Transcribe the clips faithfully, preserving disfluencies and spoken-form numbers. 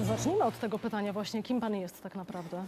Zacznijmy od tego pytania właśnie, kim pan jest tak naprawdę?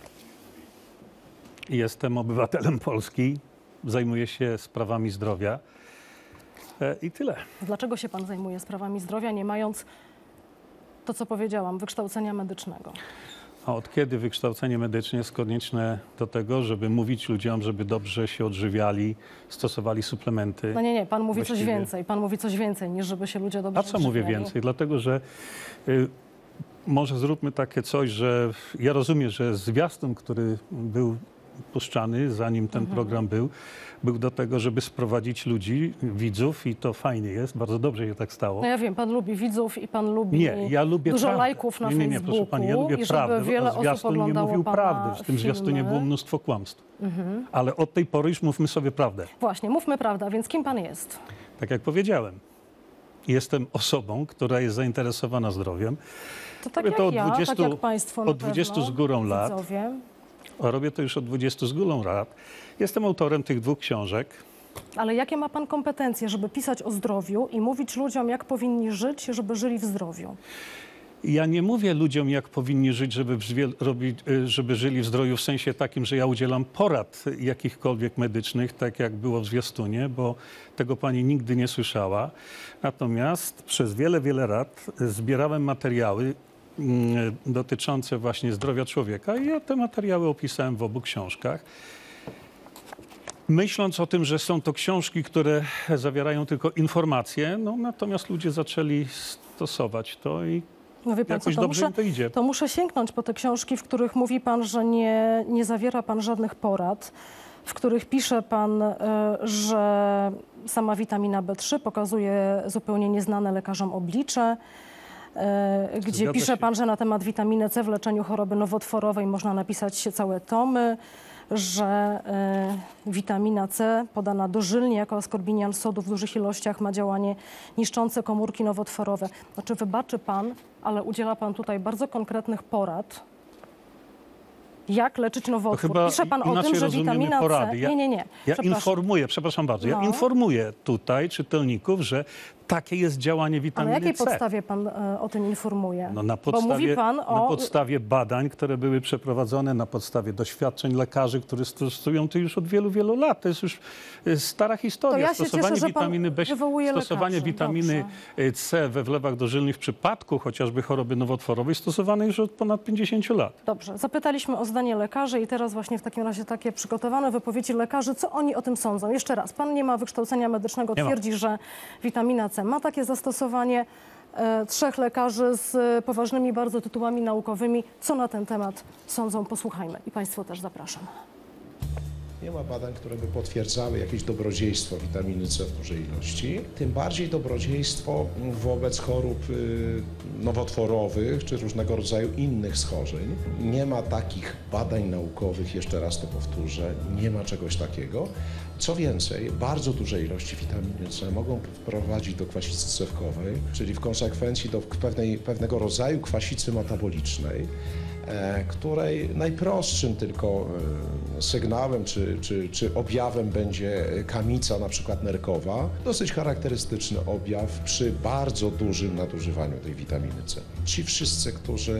Jestem obywatelem Polski, zajmuję się sprawami zdrowia e, i tyle. Dlaczego się pan zajmuje sprawami zdrowia, nie mając, to co powiedziałam, wykształcenia medycznego? A od kiedy wykształcenie medyczne jest konieczne do tego, żeby mówić ludziom, żeby dobrze się odżywiali, stosowali suplementy? No nie, nie, pan mówi Właściwie... coś więcej. Pan mówi coś więcej, niż żeby się ludzie dobrze A co mówię odżywiali. więcej? Dlatego, że y, może zróbmy takie coś, że ja rozumiem, że zwiastun, który był puszczany, zanim ten mhm. program był, był do tego, żeby sprowadzić ludzi, widzów i to fajnie jest, bardzo dobrze się tak stało. No ja wiem, pan lubi widzów i pan lubi Nie, ja lubię dużo prawdę. lajków na nie, nie, nie, Facebooku proszę pani, ja lubię i żeby prawdę, wiele a osób zwiastun nie oglądało mówił pana prawdy. W tym zwiastunie filmy. było mnóstwo kłamstw. Mhm. Ale od tej pory już mówmy sobie prawdę. Właśnie, mówmy prawdę, więc kim pan jest? Tak jak powiedziałem, jestem osobą, która jest zainteresowana zdrowiem. To tak Robię jak to od ja, dwudziestu, tak jak państwo na od dwudziestu pewno, z górą lat. widzowie. A robię to już od dwudziestu z górą lat. Jestem autorem tych dwóch książek. Ale jakie ma pan kompetencje, żeby pisać o zdrowiu i mówić ludziom, jak powinni żyć, żeby żyli w zdrowiu? Ja nie mówię ludziom, jak powinni żyć, żeby, robić, żeby żyli w zdrowiu w sensie takim, że ja udzielam porad jakichkolwiek medycznych, tak jak było w zwiastunie, bo tego pani nigdy nie słyszała. Natomiast przez wiele, wiele lat zbierałem materiały mm, dotyczące właśnie zdrowia człowieka i ja te materiały opisałem w obu książkach. Myśląc o tym, że są to książki, które zawierają tylko informacje, no natomiast ludzie zaczęli stosować to i No wie pan, jakoś co, to, dobrze muszę, im to idzie. to muszę sięgnąć po te książki, w których mówi pan, że nie, nie zawiera pan żadnych porad, w których pisze pan, y, że sama witamina B trzy pokazuje zupełnie nieznane lekarzom oblicze, y, gdzie Zgadza pisze się. pan, że na temat witaminy C w leczeniu choroby nowotworowej można napisać całe tomy, że y, witamina C podana dożylnie jako askorbinian sodu w dużych ilościach ma działanie niszczące komórki nowotworowe. Znaczy, wybaczy pan, ale udziela pan tutaj bardzo konkretnych porad, jak leczyć nowotwór. chyba Pisze pan o inaczej tym, że rozumiemy witamina porady. C... Ja- Nie, nie, nie. Ja Przepraszam. informuję, przepraszam bardzo, ja No. informuję tutaj czytelników, że takie jest działanie A na witaminy jakiej C. podstawie pan e, o tym informuje? No na Bo podstawie, mówi pan na o... podstawie badań, które były przeprowadzone, na podstawie doświadczeń lekarzy, którzy stosują to już od wielu, wielu lat. To jest już e, stara historia. To ja się stosowanie cieszę, że pan witaminy B, wywołuje stosowanie lekarzy. witaminy Dobrze. C we wlewach dożylnych w przypadku chociażby choroby nowotworowej stosowane już od ponad pięćdziesięciu lat. Dobrze, zapytaliśmy o zdanie lekarzy i teraz właśnie w takim razie takie przygotowane wypowiedzi lekarzy, co oni o tym sądzą. Jeszcze raz, pan nie ma wykształcenia medycznego, Nie twierdzi, że witamina C ma takie zastosowanie. E, trzech lekarzy z poważnymi bardzo tytułami naukowymi. Co na ten temat sądzą? Posłuchajmy. I państwo też zapraszam. Nie ma badań, które by potwierdzały jakieś dobrodziejstwo witaminy C w dużej ilości. Tym bardziej dobrodziejstwo wobec chorób y, nowotworowych czy różnego rodzaju innych schorzeń. Nie ma takich badań naukowych, jeszcze raz to powtórzę, nie ma czegoś takiego. Co więcej, bardzo duże ilości witaminy C mogą prowadzić do kwasicy cewkowej, czyli w konsekwencji do pewnej, pewnego rodzaju kwasicy metabolicznej, której najprostszym tylko sygnałem czy, czy, czy objawem będzie kamica na przykład nerkowa. Dosyć charakterystyczny objaw przy bardzo dużym nadużywaniu tej witaminy C. Ci wszyscy, którzy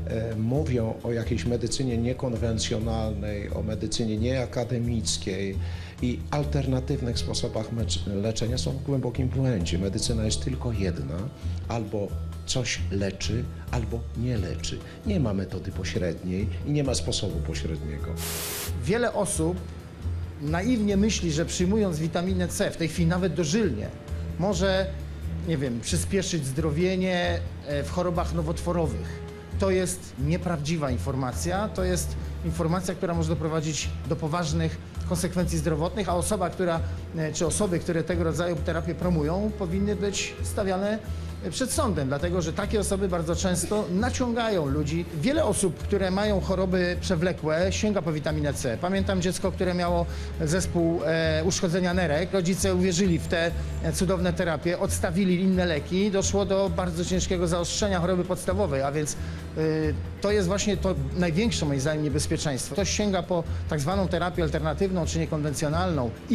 mówią o jakiejś medycynie niekonwencjonalnej, o medycynie nieakademickiej i alternatywnych sposobach leczenia, są w głębokim błędzie. Medycyna jest tylko jedna, albo coś leczy, albo nie leczy. Nie ma metody pośredniej i nie ma sposobu pośredniego. Wiele osób naiwnie myśli, że przyjmując witaminę C, w tej chwili nawet dożylnie, może, nie wiem, przyspieszyć zdrowienie w chorobach nowotworowych. To jest nieprawdziwa informacja, to jest informacja, która może doprowadzić do poważnych konsekwencji zdrowotnych, a osoba, która, czy osoby, które tego rodzaju terapię promują, powinny być stawiane przed sądem, dlatego że takie osoby bardzo często naciągają ludzi. Wiele osób, które mają choroby przewlekłe, sięga po witaminę C. Pamiętam dziecko, które miało zespół e, uszkodzenia nerek. Rodzice uwierzyli w te cudowne terapie, odstawili inne leki, doszło do bardzo ciężkiego zaostrzenia choroby podstawowej, a więc y, to jest właśnie to największe moim zdaniem niebezpieczeństwo. Ktoś sięga po tak zwaną terapię alternatywną czy niekonwencjonalną i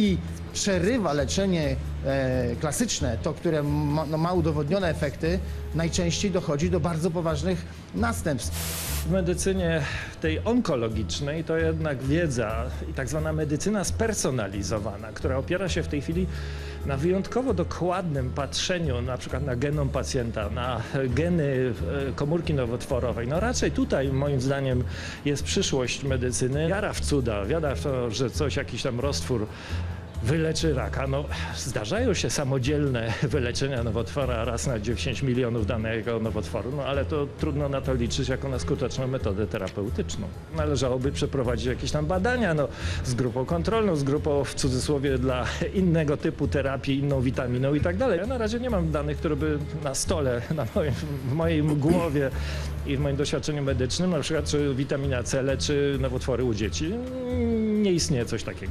przerywa leczenie e, klasyczne, to, które ma, no, ma udowodnione efekty, najczęściej dochodzi do bardzo poważnych następstw. W medycynie tej onkologicznej to jednak wiedza i tak zwana medycyna spersonalizowana, która opiera się w tej chwili na wyjątkowo dokładnym patrzeniu na przykład na genom pacjenta, na geny komórki nowotworowej. No raczej tutaj moim zdaniem jest przyszłość medycyny. Wiara w cuda, wiara w to, że coś, jakiś tam roztwór wyleczy raka. No, zdarzają się samodzielne wyleczenia nowotwora raz na dziesięć milionów danego nowotworu, no ale to trudno na to liczyć jako na skuteczną metodę terapeutyczną. Należałoby przeprowadzić jakieś tam badania no, z grupą kontrolną, z grupą w cudzysłowie dla innego typu terapii, inną witaminą i tak dalej. Ja na razie nie mam danych, które by na stole, na moim, w mojej głowie i w moim doświadczeniu medycznym, na przykład czy witamina C leczy nowotwory u dzieci. Nie istnieje coś takiego.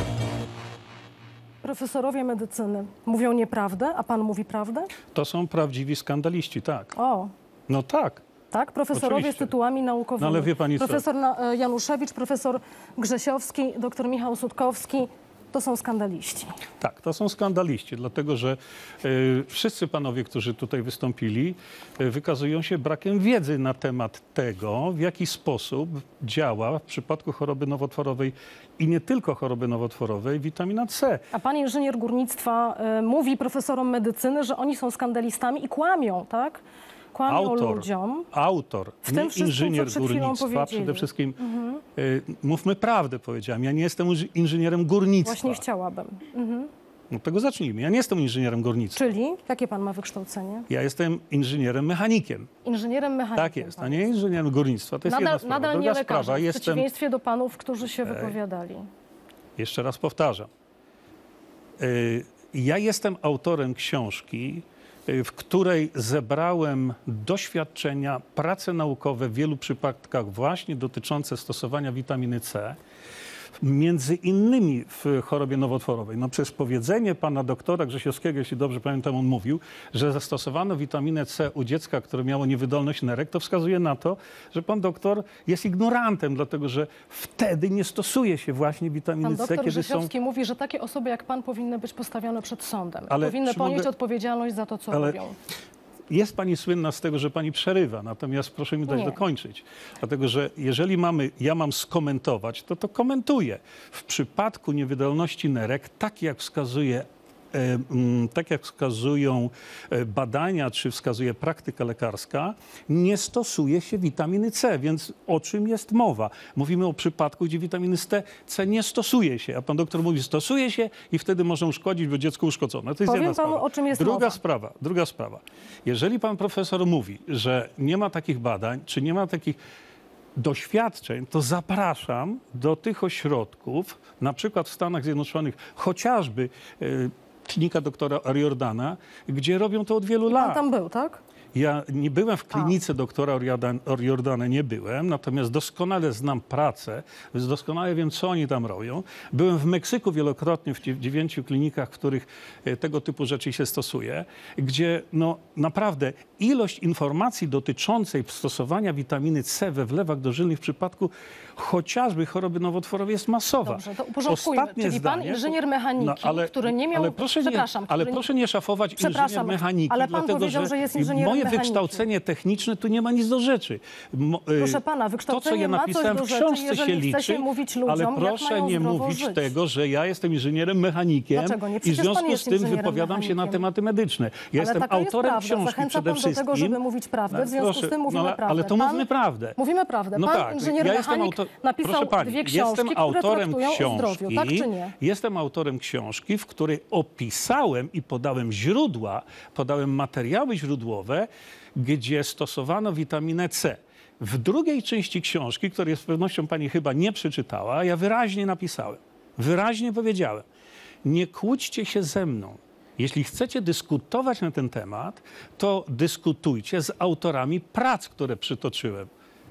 Profesorowie medycyny mówią nieprawdę, a pan mówi prawdę? To są prawdziwi skandaliści, tak. O, No tak. tak? Profesorowie Oczywiście. z tytułami naukowymi. No ale wie pani co? Profesor Na- Januszewicz, profesor Grzesiowski, doktor Michał Sutkowski, to są skandaliści. Tak, to są skandaliści, dlatego że y, wszyscy panowie, którzy tutaj wystąpili, y, wykazują się brakiem wiedzy na temat tego, w jaki sposób działa w przypadku choroby nowotworowej i nie tylko choroby nowotworowej witamina C. A pan inżynier górnictwa y, mówi profesorom medycyny, że oni są skandalistami i kłamią, tak? Kłamią Autor, ludziom. autor, W tym nie wszystkim, co inżynier przed chwilą górnictwa, powiedzieli. przede wszystkim y, mówmy prawdę, powiedziałem. Ja nie jestem inży- inżynierem górnictwa. Właśnie chciałabym. Mhm. No tego zacznijmy. Ja nie jestem inżynierem górnictwa. Czyli jakie pan ma wykształcenie? Ja jestem inżynierem mechanikiem. Inżynierem mechanikiem. Tak jest, a pan nie inżynierem górnictwa. To jest jedna Nadal, sprawa. nadal Druga nie lekarzem, sprawa, w jestem, przeciwieństwie do panów, którzy się wypowiadali. jeszcze raz powtarzam, Y, ja jestem autorem książki, y, w której zebrałem doświadczenia, prace naukowe w wielu przypadkach właśnie dotyczące stosowania witaminy C, między innymi w chorobie nowotworowej. No przecież powiedzenie pana doktora Grzesiowskiego, jeśli dobrze pamiętam, on mówił, że zastosowano witaminę C u dziecka, które miało niewydolność nerek, to wskazuje na to, że pan doktor jest ignorantem, dlatego że wtedy nie stosuje się właśnie witaminy Pan C, doktor kiedy są... Grzesiowski mówi, że takie osoby jak pan powinny być postawione przed sądem. Ale powinny czy ponieść mogę- odpowiedzialność za to, co Ale- robią. Jest pani słynna z tego, że pani przerywa, natomiast proszę mi dać Nie. dokończyć. Dlatego, że jeżeli mamy, ja mam skomentować, to to komentuję. W przypadku niewydolności nerek, tak jak wskazuje e, mm, tak jak wskazują e, badania, czy wskazuje praktyka lekarska, nie stosuje się witaminy C, więc o czym jest mowa? Mówimy o przypadku, gdzie witaminy C, C nie stosuje się, a pan doktor mówi, stosuje się i wtedy może uszkodzić, bo dziecko uszkodzone. To jest Powiem jedna panu, sprawa. o czym jest druga mowa. sprawa, druga sprawa. Jeżeli pan profesor mówi, że nie ma takich badań, czy nie ma takich doświadczeń, to zapraszam do tych ośrodków, na przykład w Stanach Zjednoczonych, chociażby e, klinika doktora Oriordana, gdzie robią to od wielu Pan lat. tam był, tak? Ja nie byłem w klinice doktora Oriordan- Oriordana, nie byłem, natomiast doskonale znam pracę, więc doskonale wiem, co oni tam robią. Byłem w Meksyku wielokrotnie w dziew- dziewięciu klinikach, w których e, tego typu rzeczy się stosuje, gdzie no, naprawdę ilość informacji dotyczącej stosowania witaminy C we wlewach dożylnych w przypadku chociażby choroby nowotworowej jest masowa. Dobrze, to uporządkujmy. Ostatnie Czyli pan zdanie- inżynier mechaniki, który nie miał- Ale proszę nie, przepraszam, ale który nie- proszę nie szafować inżynier Przepraszam, mechaniki, ale pan dlatego powiedział, że, że jest inżynierem moje mechaniki. wykształcenie techniczne tu nie ma nic do rzeczy. Mo, y, Proszę pana, to, co wykształcenie ja ma coś napisałem do w rzeczy, książce jeżeli się chce liczy, się mówić ludziom, ale jak proszę mają nie zdrowo mówić żyć. tego, że ja jestem inżynierem mechanikiem Dlaczego nie? i w Przecież pan związku jest z tym inżynierem wypowiadam się na mechanikiem. tematy medyczne. Ja Ale jestem taka jest autorem prawda. książki Zachęcam przede pan do tego, wszystkim. żeby mówić prawdę. W związku Proszę, z tym mówimy no, ale- prawdę. Ale to Pan- mówmy prawdę. Mówimy prawdę. No Pan tak, inżynier ja jestem mechanik auto- napisał Proszę pani, dwie książki, jestem które autorem traktują książki, o zdrowiu. Tak czy nie? Jestem autorem książki, w której opisałem i podałem źródła, podałem materiały źródłowe, gdzie stosowano witaminę C. W drugiej części książki, której z pewnością pani chyba nie przeczytała, ja wyraźnie napisałem, wyraźnie powiedziałem, nie kłóćcie się ze mną. Jeśli chcecie dyskutować na ten temat, to dyskutujcie z autorami prac, które przytoczyłem.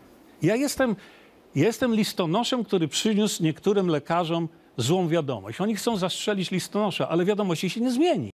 Ja jestem, jestem listonoszem, który przyniósł niektórym lekarzom złą wiadomość. Oni chcą zastrzelić listonosza, ale wiadomości się nie zmieni.